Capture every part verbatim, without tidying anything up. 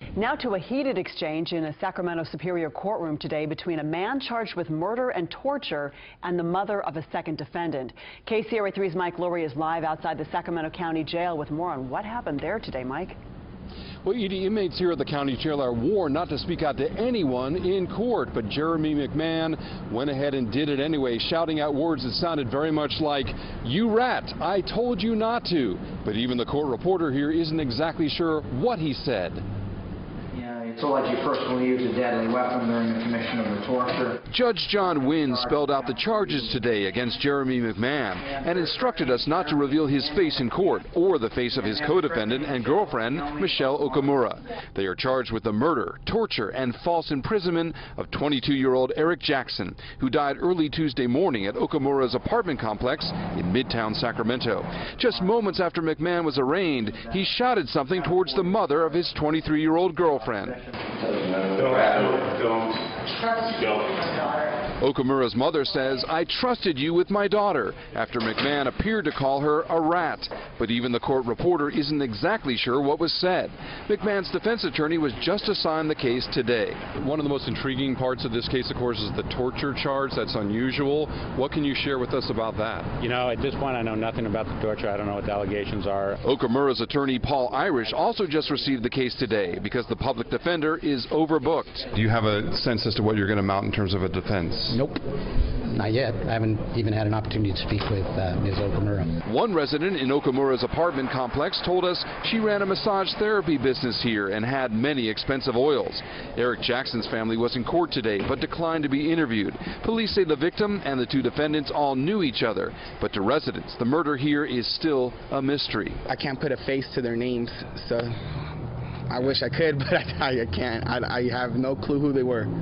Now to a heated exchange in a Sacramento Superior courtroom today between a man charged with murder and torture and the mother of a second defendant. K C R A three's Mike Lurie is live outside the Sacramento County Jail with more on what happened there today. Mike? Well, Edie, inmates here at the county jail are warned not to speak out to anyone in court, but Jeremy McMahon went ahead and did it anyway, shouting out words that sounded very much like, "You rat, I told you not to." But even the court reporter here isn't exactly sure what he said. It's alleged you personally used a deadly weapon during the commission of the torture. Judge John Wynn spelled out the charges today against Jeremy McMahon and instructed us not to reveal his face in court or the face of his co-defendant and girlfriend, Michel Okumura. They are charged with the murder, torture, and false imprisonment of twenty-two-year-old Eric Jackson, who died early Tuesday morning at Okumura's apartment complex in Midtown Sacramento. Just moments after McMahon was arraigned, he shouted something towards the mother of his twenty-three-year-old girlfriend. Don't, don't, don't, don't. Okumura's mother says, "I trusted you with my daughter," after McMahon appeared to call her a rat. But even the court reporter isn't exactly sure what was said. McMahon's defense attorney was just assigned the case today. One of the most intriguing parts of this case, of course, is the torture charge. That's unusual. What can you share with us about that? You know, at this point, I know nothing about the torture. I don't know what the allegations are. Okumura's attorney, Paul Irish, also just received the case today because the public defender is overbooked. Do you have a sense as to what you're going to mount in terms of a defense? Nope, not yet. I haven't even had an opportunity to speak with uh, Miz Okumura. One resident in Okumura's apartment complex told us she ran a massage therapy business here and had many expensive oils. Eric Jackson's family was in court today but declined to be interviewed. Police say the victim and the two defendants all knew each other, but to residents, the murder here is still a mystery. I can't put a face to their names, so I wish I could, but I, I can't. I, I have no clue who they were.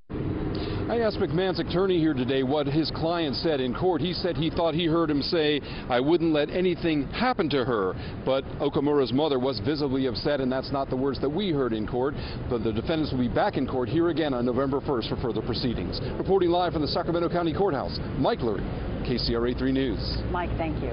I asked McMahon's attorney here today what his client said in court. He said he thought he heard him say, "I wouldn't let anything happen to her." But Okumura's mother was visibly upset, and that's not the words that we heard in court. But the defendants will be back in court here again on November first for further proceedings. Reporting live from the Sacramento County Courthouse, Mike Lurie, K C R A three News. Mike, thank you.